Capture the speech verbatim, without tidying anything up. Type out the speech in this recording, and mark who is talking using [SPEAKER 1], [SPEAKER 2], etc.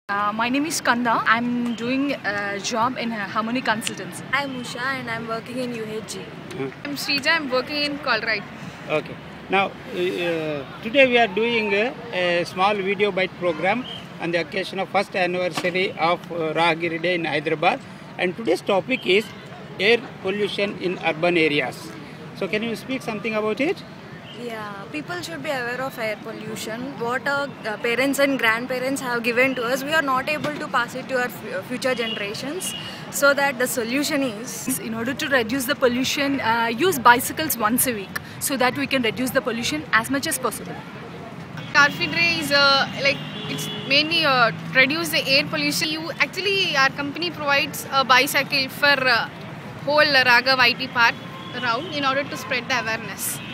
[SPEAKER 1] Uh, my name is Kanda. I'm doing a job in Harmony Consultants.
[SPEAKER 2] I'm Usha and I'm working in U H G.
[SPEAKER 3] Uh,
[SPEAKER 1] I'm Srija. I'm working in Colruyt.
[SPEAKER 3] okay. Now, uh, today we are doing a, a small video bite program on the occasion of first anniversary of uh, Rahagiri Day in Hyderabad. And today's topic is air pollution in urban areas. So, can you speak something about it?
[SPEAKER 2] Yeah, people should be aware of air pollution. What our uh, parents and grandparents have given to us, we are not able to pass it to our f future generations. So that the solution is,
[SPEAKER 1] In order to reduce the pollution, uh, use bicycles once a week so that we can reduce the pollution as much as possible.
[SPEAKER 4] Carfid Ray is uh, like it's mainly uh, reduce the air pollution. You actually our company provides a bicycle for uh, whole Raghav I T park around in order to spread the awareness.